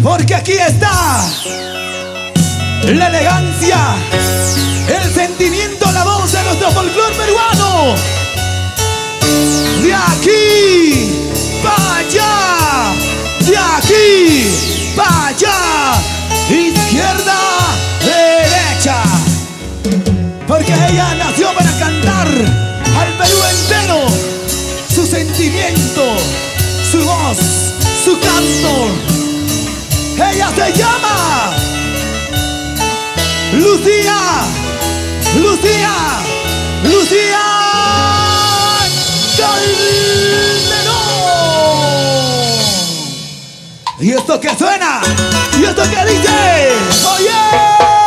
porque aquí está la elegancia, el sentimiento, la voz de nuestro folclore peruano. De aquí para allá, de aquí para allá, izquierda, derecha. Porque ella nació para cantar al Perú entero su sentimiento, su voz, su canto. Ella se llama Lucía, Lucía, Lucía Calderón. ¿Y esto qué suena? ¿Y esto qué dice? ¡Oye!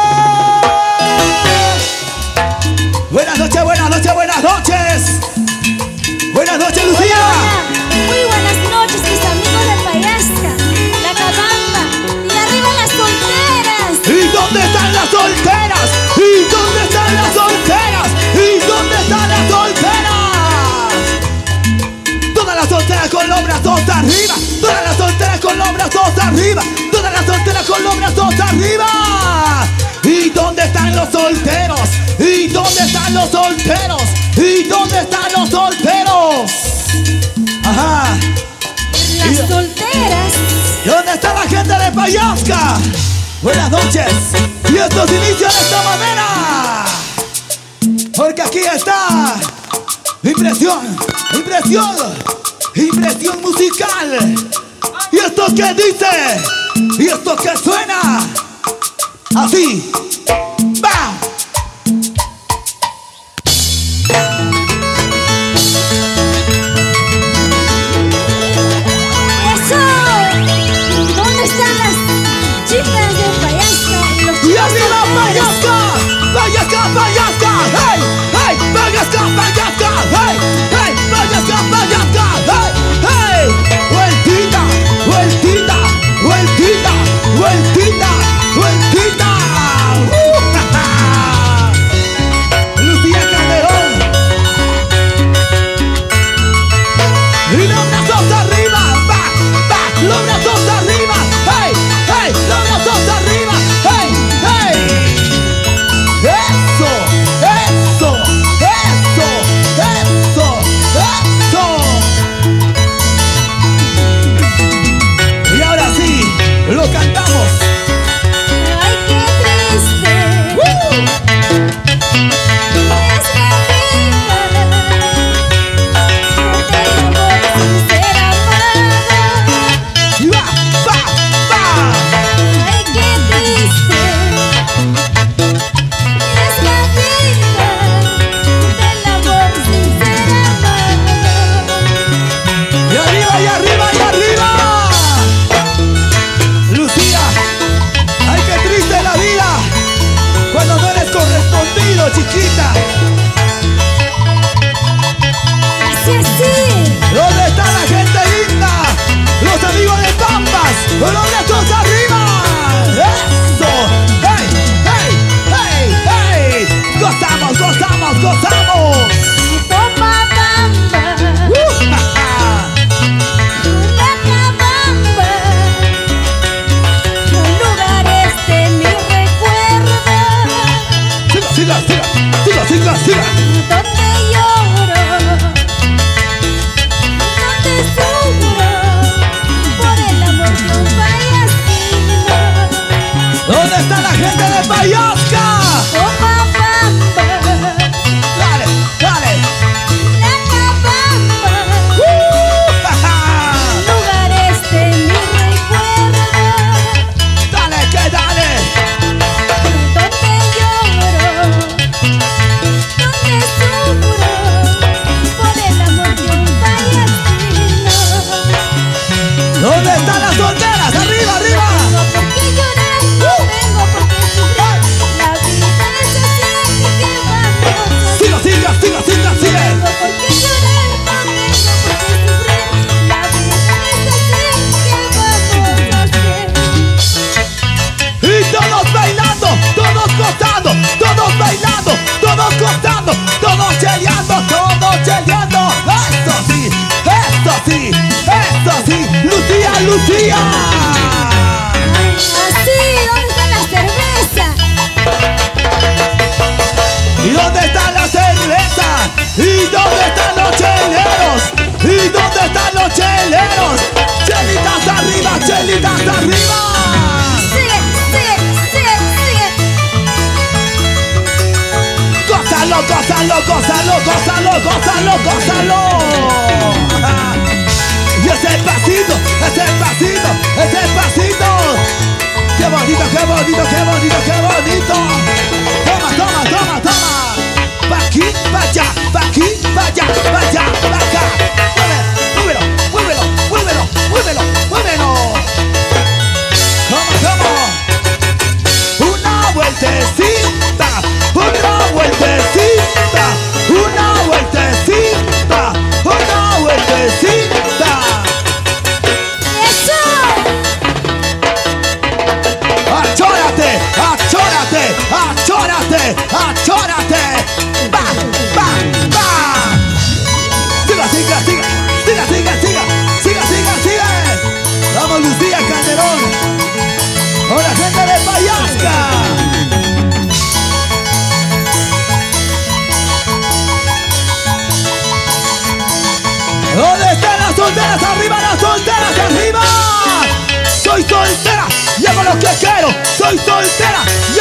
Buenas noches, buenas noches, buenas noches. Buenas noches, Lucía. Hola. Muy buenas noches, mis amigos de Payasca, La Cabamba y arriba las solteras. ¿Y dónde están las solteras? ¿Y dónde están las solteras? ¿Y dónde están las solteras? Todas las solteras con los brazos arriba. Todas las solteras con los brazos arriba. Todas las solteras con los brazos arriba. ¿Y dónde están los solteros? ¿Y dónde están los solteros? ¿Y dónde están los solteros? Ajá. Las solteras. ¿Y dónde está la gente de Payasca? Buenas noches. Y esto se inicia de esta manera, porque aquí está impresión, impresión, impresión musical. ¿Y esto qué dice? ¿Y esto qué suena? Así. ¡Va! ¿Dónde están las chicas de Payasca? ¡Y arriba Payasca! ¡Payasca, Payasca! ¡Hey! ¡Hey! ¡Payasca, Payasca! ¡Hey! ¡Hey! ¡Payasca, Payasca! ¡Hey! ¡Hey! ¡Vueltita! ¡Vueltita! ¡Vueltita! ¡Vueltita! ¡Vueltita! Lucía Calderón. ¡Y los brazos arriba! ¡Va! ¡Va! ¡Los brazos arriba! ¡Hey! ¡Hey! ¡Los brazos arriba! ¡Hey! ¡Hey! ¡Eso! ¡Eso! ¡Eso! ¡Eso! ¡Eso! Y ahora sí, lo cantamos. Ay, qué triste. Es la vida, porque el amor sin ser amado. Y va, va, va. Ay, qué triste. Es la vida del amor sin ser amado. Y arriba, y arriba, y arriba. Lucía, ay, qué triste la vida cuando no eres correspondido, chiquita. Así, así. ¿Dónde está la gente linda? Los amigos de Pampas, con los brazos arriba. ¡Eso! ¡Hey! ¡Hey! ¡Hey! ¡Hey! ¡Gozamos, gozamos, gozamos! Toma bamba, Ja, ja. La Cabamba, son lugares de mi recuerdo, Siga, siga, siga, siga, siga, siga. donde lloro, donde sufro por el amor de un payasquino. ¿Dónde está la gente de Payasca? Toma bamba, Dale, dale. La Cabamba, Ja, ja. lugares de mi recuerdo, Dale, que dale. donde lloro, donde sufro por el amor de un payasquino. ¿Dónde están las solteras? Arriba, arriba. No tengo por qué llorar, no tengo por qué sufrir. La vida es así, ¿qué vamos a hacer? Siga, siga, siga, siga, No sigue. tengo por qué llorar, no tengo por qué sufrir. La vida es así, ¿qué vamos a hacer? Y todos bailando, todos gozando, todos bailando, todos gozando, todos cheleando, todos cheleando. Eso sí, eso sí, eso sí. Lucía, Lucía. gózalo, gózalo, gózalo, gózalo. Y ese pasito, ese pasito, ese pasito. Qué bonito, qué bonito, qué bonito, qué bonito. Toma, toma, toma, toma. Pa' aquí, pa' allá, pa' aquí, pa' allá, pa' allá, pa' acá. Muévelo, muévelo, muévelo, muévelo, muévelo. Come on, come on. Una vueltecita, una vueltecita, una vueltecita, una vueltecita. ¡Eso! ¡Achórate! ¡Achórate! ¡Achórate! ¡Achórate! ¡Va! ¡Va! ¡Va! ¡Siga, siga, siga! ¡Siga, siga, siga! ¡Siga, siga, siga! ¡Vamos, Lucía Calderón! ¡Con la gente de Payasca! ¿Dónde están las solteras? ¡Arriba las solteras! ¡Arriba! Soy soltera y hago lo que quiero. Soy soltera y